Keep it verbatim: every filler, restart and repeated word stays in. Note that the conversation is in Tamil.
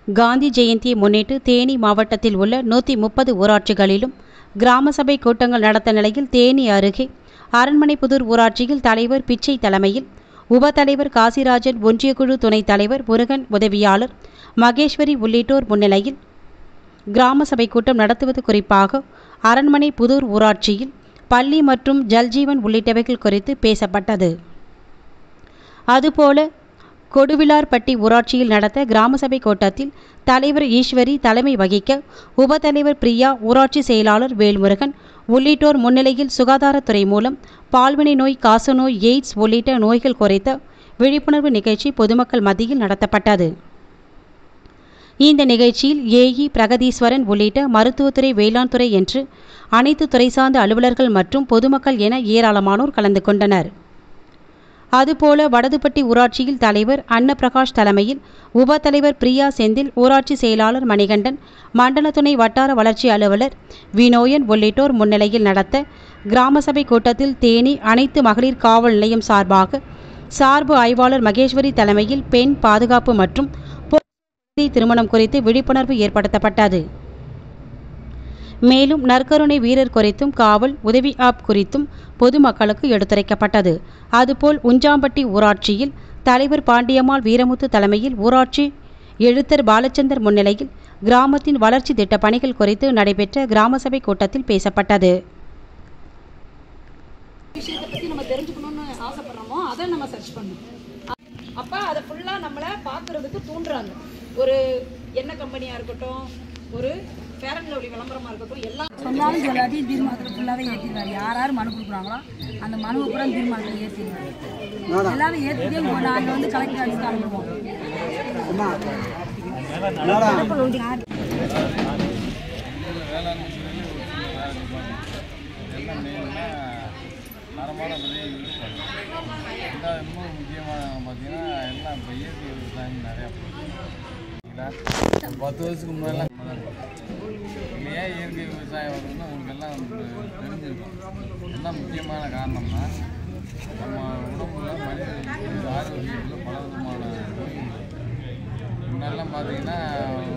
காந்தி ஜெயந்தியை முன்னிட்டு தேனி மாவட்டத்தில் உள்ள நூற்றி முப்பது ஊராட்சிகளிலும் கிராம சபை கூட்டங்கள் நடத்த நிலையில் தேனி அருகே அரண்மனைப்புதூர் ஊராட்சியில் தலைவர் பிச்சை தலைமையில் உப தலைவர் காசிராஜன், ஒன்றியக்குழு துணைத் தலைவர் முருகன், உதவியாளர் மகேஸ்வரி உள்ளிட்டோர் முன்னிலையில் கிராம சபை கூட்டம் நடத்துவது குறிப்பாக அரண்மனை புதூர் ஊராட்சியில் பள்ளி மற்றும் ஜல்ஜீவன் உள்ளிட்டவைகள் குறித்து பேசப்பட்டது. அதுபோல கொடுவிலார்பட்டி ஊராட்சியில் நடத்த கிராம சபை கூட்டத்தில் தலைவர் ஈஸ்வரி தலைமை வகிக்க உப தலைவர் பிரியா, ஊராட்சி செயலாளர் வேல்முருகன் உள்ளிட்டோர் முன்னிலையில் சுகாதாரத்துறை மூலம் பால்வினை நோய், காசநோய், எய்ட்ஸ் உள்ளிட்ட நோய்கள் குறித்த விழிப்புணர்வு நிகழ்ச்சி பொதுமக்கள் மத்தியில் நடத்தப்பட்டது. இந்த நிகழ்ச்சியில் ஏஇ பிரகதீஸ்வரன் உள்ளிட்ட மருத்துவத்துறை, வேளாண் துறை என்று அனைத்து துறை சார்ந்த அலுவலர்கள் மற்றும் பொதுமக்கள் என ஏராளமானோர் கலந்து கொண்டனர். அதுபோல வடதுப்பட்டி ஊராட்சியில் தலைவர் அன்னப்பிரகாஷ் தலைமையில் உப தலைவர் பிரியா செந்தில், ஊராட்சி செயலாளர் மணிகண்டன், மண்டல துணை வட்டார வளர்ச்சி அலுவலர் வினோயன் உள்ளிட்டோர் முன்னிலையில் நடத்த கிராம சபை கூட்டத்தில் தேனி அனைத்து மகளிர் காவல் நிலையம் சார்பாக சார்பு ஆய்வாளர் மகேஸ்வரி தலைமையில் பெண் பாதுகாப்பு மற்றும் திருமணம் குறித்து விழிப்புணர்வு ஏற்படுத்தப்பட்டது. மேலும் நற்கருணை வீரர் குறித்தும் காவல் உதவி ஆப் குறித்தும் பொதுமக்களுக்கு எடுத்துரைக்கப்பட்டது. அதுபோல் உஞ்சாம்பட்டி ஊராட்சியில் தலைவர் பாண்டியம்மாள் வீரமுத்து தலைமையில் ஊராட்சி எழுத்தர் பாலச்சந்தர் முன்னிலையில் கிராமத்தின் வளர்ச்சி திட்ட பணிகள் குறித்து நடைபெற்ற கிராம சபை கூட்டத்தில் பேசப்பட்டது. விஷயத்தை பற்றி நம்ம தெரிஞ்சுக்கணும்னு ஆசைப்படுறோமோ அதை நம்ம சர்ச் பண்ணணும். அப்போ அதை ஃபுல்லாக நம்மளை பார்க்குறதுக்கு தூண்டுறாங்க. ஒரு எண்ணெய் கம்பெனியாக இருக்கட்டும், ஒரு ஃபேர் அண்ட் லவ்லி விளம்பரமாக இருக்கட்டும், எல்லாம் சொன்னாலும் எல்லாத்தையும் தீர்மானத்தில் ஃபுல்லாகவே ஏற்றிடுவார். யார் யார் மனு கொடுக்குறாங்களோ அந்த மனுவை கூட தீர்மானத்தில் ஏற்றிடுவார். எல்லாரும் ஏற்றிட்டே நாங்கள் வந்து கலெக்டர் ஆஃபீஸ்க்கு அனுப்புவோம். தரமான விலையை யூஸ் பண்ணுறோம். இன்னும் முக்கியமான பார்த்தீங்கன்னா எல்லாம் இப்போ இயற்கை விவசாயம் நிறையா போகுதுங்களா. பத்து வருஷத்துக்கு முன்னாடிலாம் இல்லையா இயற்கை விவசாயம் வருதுன்னா உங்களுக்கு எல்லாம் தெரிஞ்சிருக்கும். என்ன முக்கியமான காரணம்னா நம்ம உடம்புல மனித ஆரோக்கியத்தில் பல விதமான நோய்கள். முன்னெல்லாம் பார்த்தீங்கன்னா